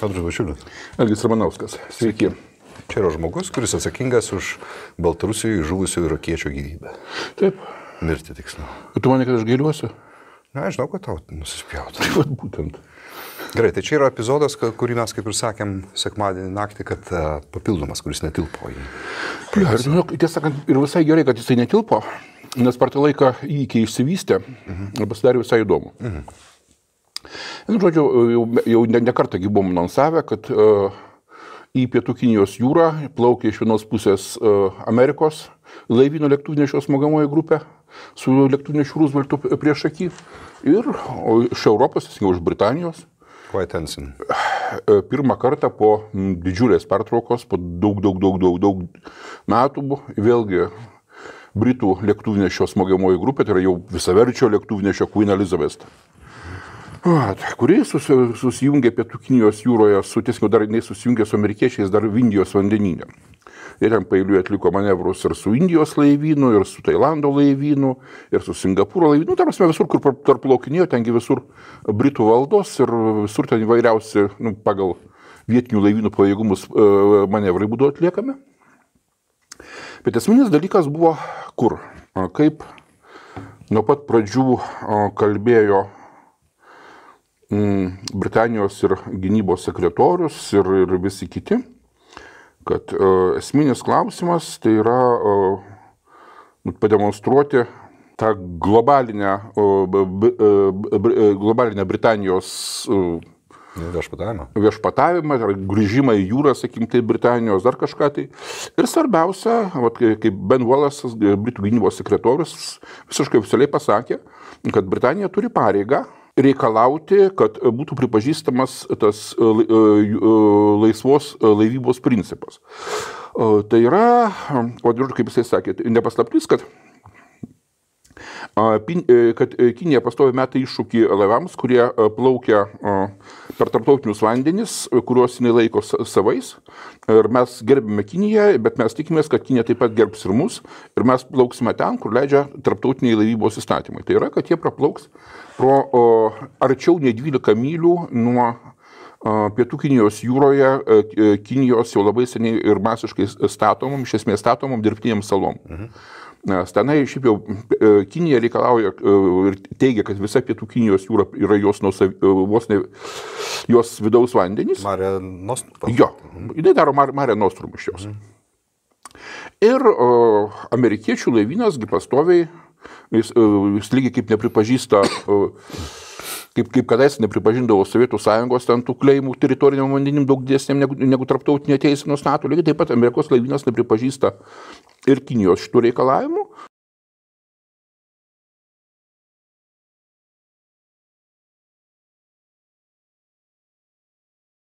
Andrius Bačiulis. Algis Ramanauskas. Sveiki. Čia yra žmogus, kuris atsakingas už Baltarusijoje žuvusių irakiečio gyvybę. Taip. Mirti tiksliau. Tu manai, kad aš gailiuosi? Na, žinau, kad tau nusispjauti. Taip, būtent. Gerai, tai čia yra epizodas, kurį mes, kaip ir sakėm, sekmadienį naktį, kad papildomas, kuris netilpo į... Ja, tiesą sakant, ir visai gerai, kad jisai netilpo, nes per tą laiką įvykiai išsivystė, pasidarė visai įdomu. Nu, žodžiu, jau ne kartą buvom anonsavę, kad į Pietų Kinijos jūrą plaukė iš vienos pusės Amerikos laivyno lėktuvnešio smogamoji grupė su lėktuvnešiu Rooseveltu priešaky ir iš Europos, iš Britanijos. Pirmą kartą po didžiulės pertraukos, po daug metų, vėlgi Britų lėktuvnešio smogamoji grupė, tai yra jau visaverčio lėktuvnešio Queen Elizabeth, kuri susijungė Pietų Kinijos jūroje, dar susijungė su amerikiečiais dar Indijos vandenyne. Jie ten paeiliui atliko manevrus ir su Indijos laivynu, ir su Tailando laivynu, ir su Singapūro laivynu. Tarp visur, kur tarp plaukinėjo, tengi visur Britų valdos ir visur ten įvairiausi pagal vietinių laivynų pajėgumus manevrai būdavo atliekami. Bet esminis dalykas buvo kur? Kaip nuo pat pradžių kalbėjo Britanijos ir gynybos sekretorius ir visi kiti, kad esminis klausimas tai yra pademonstruoti tą globalinę Britanijos viešpatavimą, grįžimą į jūrą, sakykim, tai Britanijos dar kažką tai. Ir svarbiausia, kaip Ben Wallace'as, Britų gynybos sekretorius, visiškai oficialiai pasakė, kad Britanija turi pareigą reikalauti, kad būtų pripažįstamas tas laisvos laivybos principas. Tai yra, kaip jisai sakė, nepaslaptis, kad Kinija pastovi meta iššūkį laivams, kurie plaukia per tarptautinius vandenis, kuriuos jinai laiko savais. Ir mes gerbime Kiniją, bet mes tikimės, kad Kinija taip pat gerbs ir mus. Ir mes plauksime ten, kur leidžia tarptautiniai laivybos įstatymai. Tai yra, kad jie praplauks pro arčiau nei 12 mylių nuo Pietų Kinijos jūroje, Kinijos jau labai seniai ir masiškai statomom, iš esmės statomom dirbtiniam salom. Nes tenai šiaip jau Kinija reikalauja ir teigia, kad visa Pietų Kinijos jūra yra jos vidaus vandenys. Mare Nostrum. Jo, jinai daro Mare Nostrum iš jos. Ir amerikiečių laivynas pastoviai, jis lygiai kaip nepripažįsta, kaip kadais nepripažindavo Sovietų Sąjungos ten tų kleimų teritoriniam vandenim daug didesniam negu tarptautinė teisė nustato, lygiai taip pat Amerikos laivynas nepripažįsta ir Kinijos šitų reikalavimų.